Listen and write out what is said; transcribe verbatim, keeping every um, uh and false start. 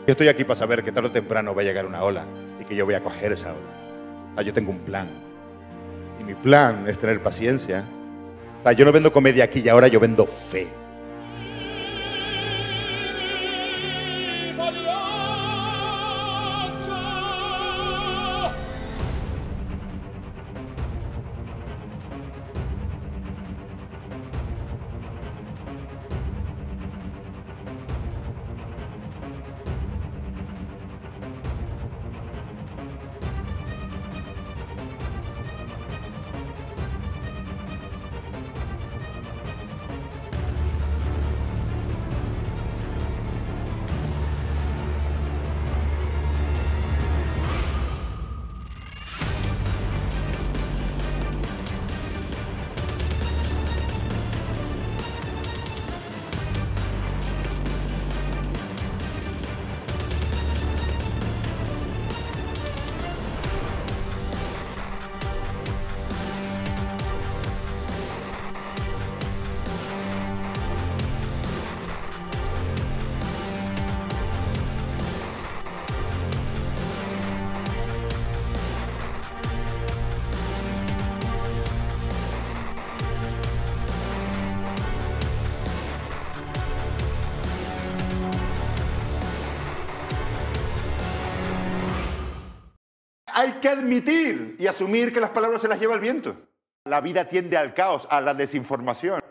Yo estoy aquí para saber que tarde o temprano va a llegar una ola y que yo voy a coger esa ola. O sea, yo tengo un plan. Y mi plan es tener paciencia. O sea, yo no vendo comedia aquí y ahora, yo vendo fe. Hay que admitir y asumir que las palabras se las lleva el viento. La vida tiende al caos, a la desinformación.